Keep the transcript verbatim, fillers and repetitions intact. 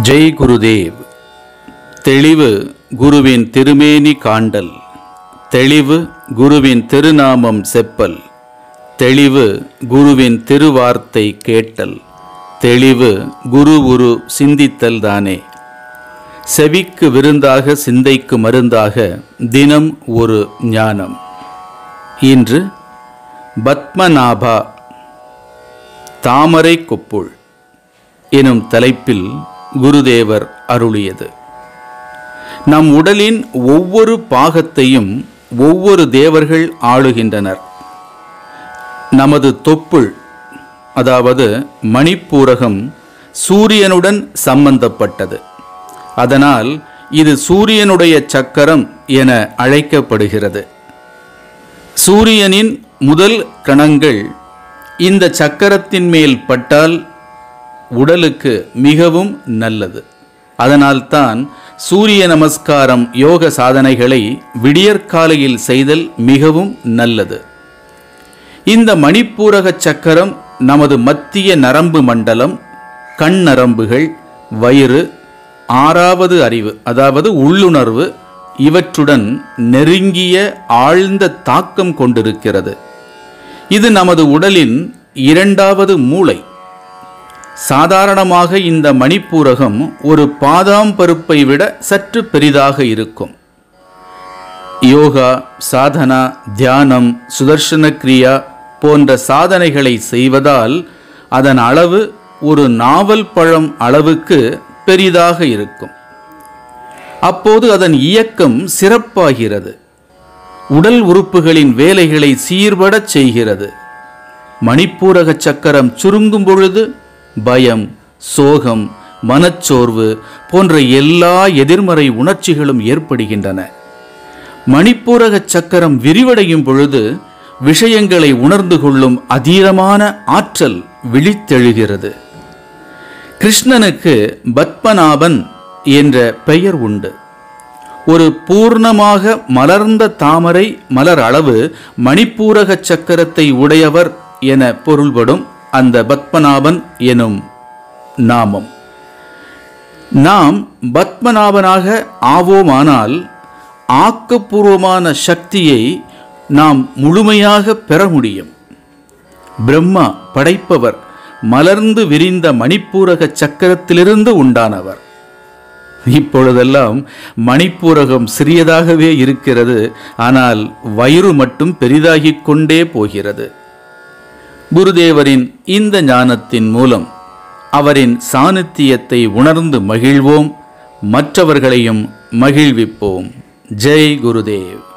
ஜெய் குருதேவ். தெளிவு குருவின் திருமேனி காண்டல், தெளிவு குருவின் திருநாமம் செப்பல், தெளிவு குருவின் திருவார்த்தை கேட்டல், தெளிவு குரு உரு சிந்தித்தல் தானே. செவிக்கு விருந்தாக சிந்தைக்கு மருந்தாக தினம் ஒரு ஞானம். இன்று பத்மநாபா தாமரை கொப்புள் எனும் தலைப்பில் குருதேவர் அருளியது. நம் உடலின் ஒவ்வொரு பாகத்தையும் ஒவ்வொரு தேவர்கள் ஆளுகின்றனர். நமது தொப்புள் அதாவது மணிப்பூரகம் சூரியனுடன் சம்பந்தப்பட்டது. அதனால் இது சூரியனுடைய சக்கரம் என அழைக்கப்படுகிறது. சூரியனின் முதல் கணங்கள் இந்த சக்கரத்தின் மேல் பட்டால் உடலுக்கு மிகவும் நல்லது. அதனால்தான் சூரிய நமஸ்காரம் யோக சாதனைகளை விடியற்காலையில் செய்தல் மிகவும் நல்லது. இந்த மணிப்பூரக சக்கரம் நமது மத்திய நரம்பு மண்டலம், கண் நரம்புகள், வயிறு, ஆறாவது அறிவு அதாவது உள்ளுணர்வு இவற்றுடன் நெருங்கிய ஆழ்ந்த தாக்கம் கொண்டிருக்கிறது. இது நமது உடலின் இரண்டாவது மூளை. சாதாரணமாக இந்த மணிப்பூரகம் ஒரு பாதாம் பருப்பை விட சற்று பெரிதாக இருக்கும். யோகா, சாதனா, தியானம், சுதர்சன கிரியா போன்ற சாதனைகளை செய்வதால் அதன் அளவு ஒரு நாவல் பழம் அளவுக்கு பெரிதாக இருக்கும். அப்போது அதன் இயக்கம் சிறப்பாகிறது. உடல் உறுப்புகளின் வேலைகளை சீர்படச் செய்கிறது. மணிப்பூரக சக்கரம் சுருங்கும் பொழுது பயம், சோகம், மனச்சோர்வு போன்ற எல்லா எதிர்மறை உணர்ச்சிகளும் ஏற்படுகின்றன. மணிப்பூரக சக்கரம் விரிவடையும் பொழுது விஷயங்களை உணர்ந்து கொள்ளும் அதீதமான ஆற்றல் விழித்தெழுகிறது. கிருஷ்ணனுக்கு பத்மநாபன் என்ற பெயர் உண்டு. ஒரு பூர்ணமாக மலர்ந்த தாமரை மலர் அளவு மணிப்பூரக சக்கரத்தை உடையவர் என பொருள்படும் அந்த பத்மநாபன் எனும் நாமம். நாம் பத்மநாபனாக ஆவோமானால் ஆக்கப்பூர்வமான சக்தியை நாம் முழுமையாக பெற முடியும். பிரம்மா படைப்பவர் மலர்ந்து விரிந்த மணிப்பூரக சக்கரத்திலிருந்து உண்டானவர். இப்பொழுதெல்லாம் மணிப்பூரகம் சிறியதாகவே இருக்கிறது, ஆனால் வயிறு மட்டும் பெரிதாகிக் கொண்டே போகிறது. குருதேவரின் இந்த ஞானத்தின் மூலம் அவரின் சாநித்தியத்தை உணர்ந்து மகிழ்வோம், மற்றவர்களையும் மகிழ்விப்போம். ஜெய் குருதேவ்.